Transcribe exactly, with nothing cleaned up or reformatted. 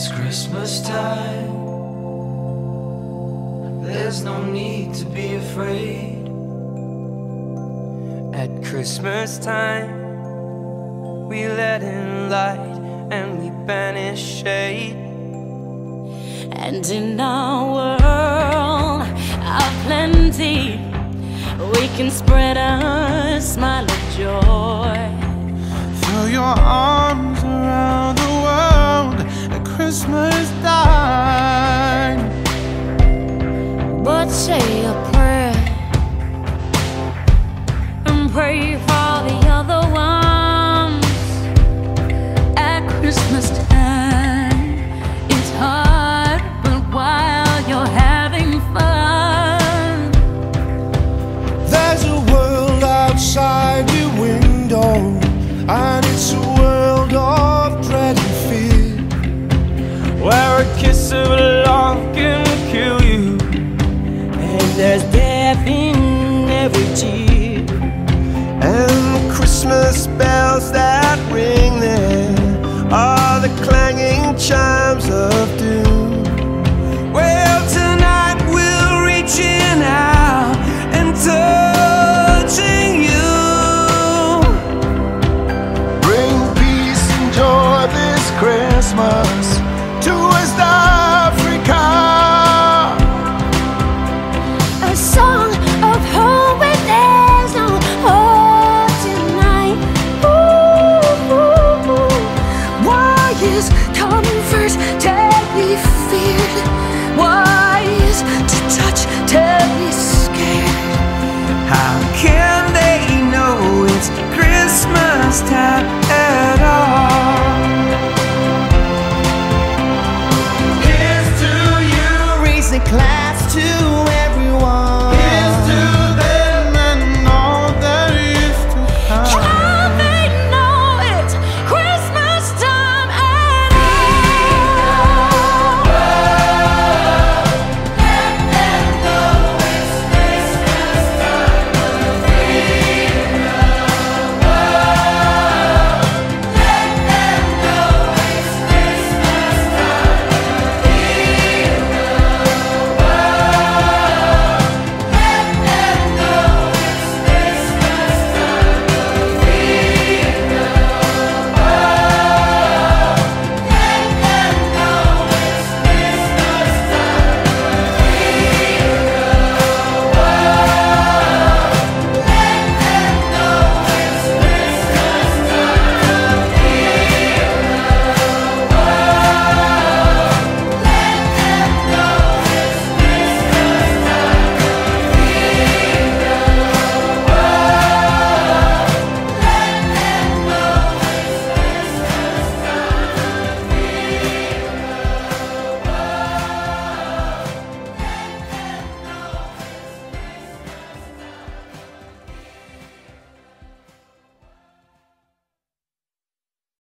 It's Christmas time. There's no need to be afraid. At Christmas time, we let in light and we banish shade. And in our world of plenty, we can spread a smile of joy. Throw your arms around the world at Christmas time. But say a prayer and pray for the other ones. At Christmas time, it's hard, but while you're having fun, There's a world outside your window, and it's a world of dread and fear, Where a kiss of